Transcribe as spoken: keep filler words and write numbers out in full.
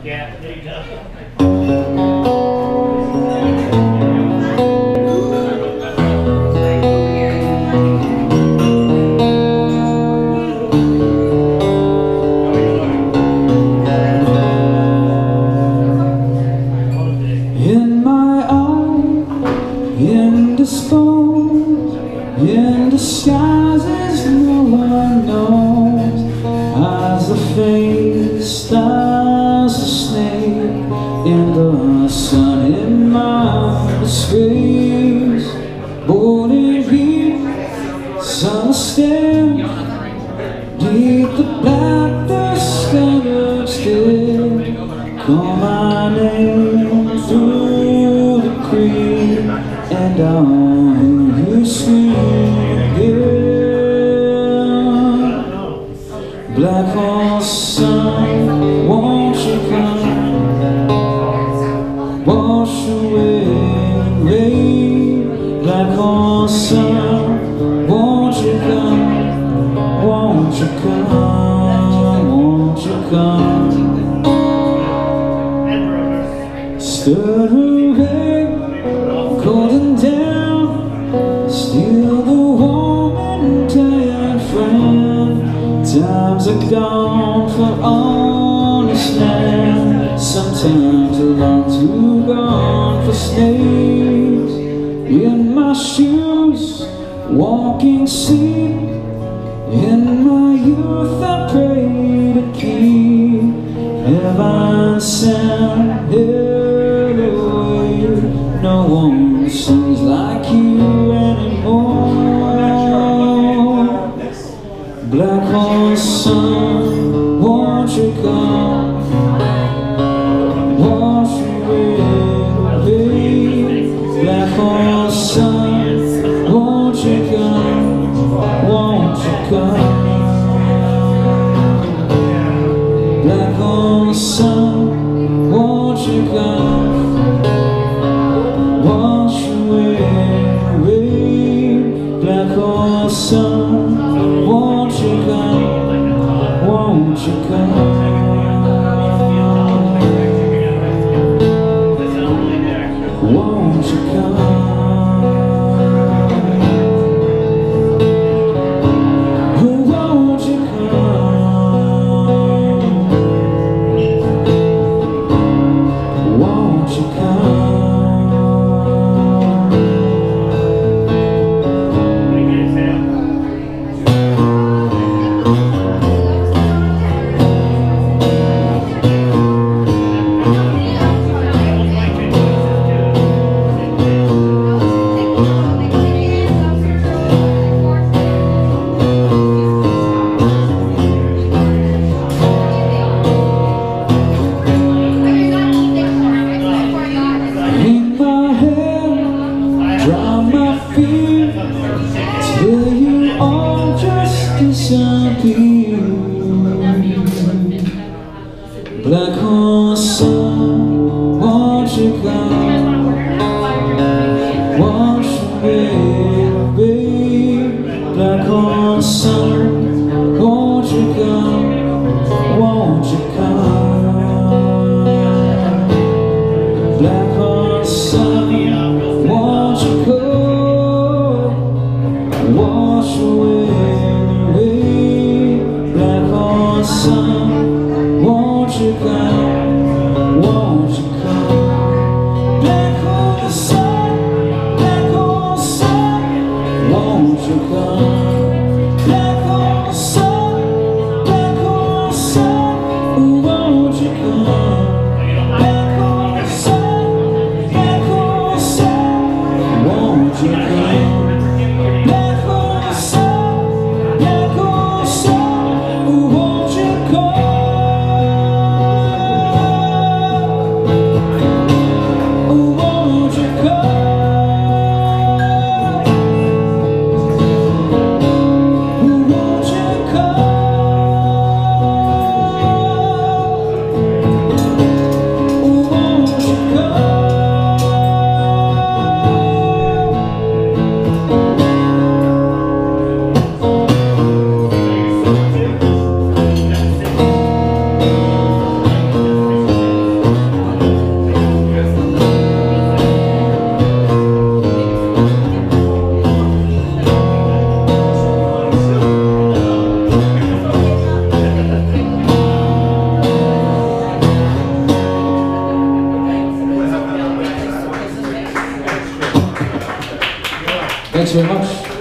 Yeah, there you go. Indisposed, in disguises no one knows, as the face as a snake in the sun. In my disgrace, born in heat, summer stand, deep the black, the scattered still, call my name through the creek, and I'll hear you scream again. Black horse sun, won't you come, wash away the rain. Black horse sun, won't you come, won't you come, won't you come. Stir away, golden down, steal the warm and tired friend. Times are gone for honest men, sometimes a long too gone for snakes. In my shoes, walking sleep, in my youth I pray to keep heaven sent away. No one sings like you anymore. Black horse sun, won't you come, wash away the rain. Black horse sun, won't you come, won't you come. Black horse sun, won't you come, wash away the rain. Black horse sun, won't you come, won't you come. Won't you come. Oh, won't you come, won't you come. Drown my fear till you all just disappear. Black horse sun, won't you come, wash away the rain. Black horse sun, won't you come, won't you come. Black horse sun, won't you come, wash away the rain. Black horse sun, won't you come, won't you come. Black horse sun, black horse sun, won't you come. Black horse sun, black horse sun, won't you come. Black horse sun, black horse sun, won't you come. Black horse sun, black horse sun, won't you come. Thanks very much.